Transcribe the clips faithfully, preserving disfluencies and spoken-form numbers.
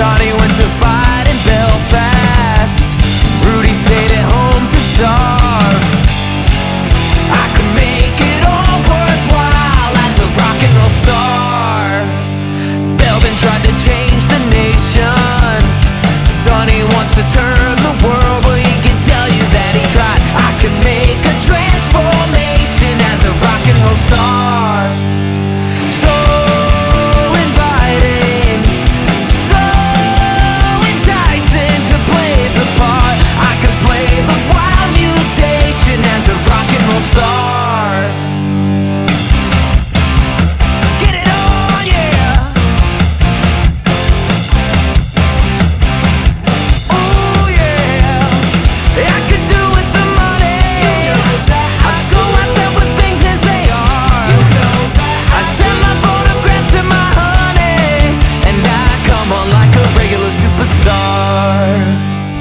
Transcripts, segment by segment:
Sonny went to fight in Belfast. Rudy stayed at home to starve. I could make it all worthwhile as a rock and roll star. Belvin tried to change the nation. Sonny wants to turn the world, but he can tell you that he tried. I could make a transformation as a rock and roll star. So inviting, so enticing to play the part. I could play the wild mutation as a rock and roll star. Get it on, yeah. Oh yeah, I could do with the money. I'm so wrapped up with things as they are. I send my photograph to my honey, and I come on like a regular superstar.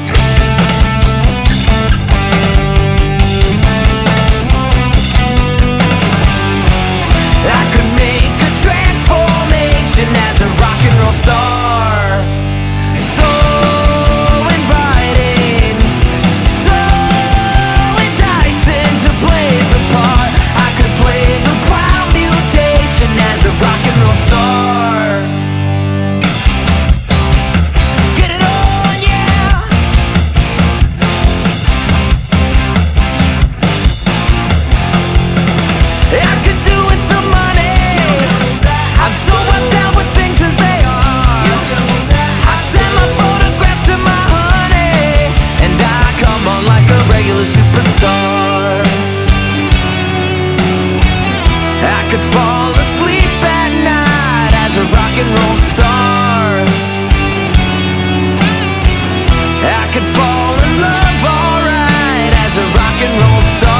I could make a transformation as a rock and roll star. So inviting, so enticing to play the part. I could play the wild mutation as a rock and roll star. Get it on, yeah. I could do with the money. I'm so wrapped out with things as they are. I send my photograph to my honey, and I come on like a regular superstar. I could fall asleep at night as a rock and roll star. I could fall in love alright as a rock and roll star.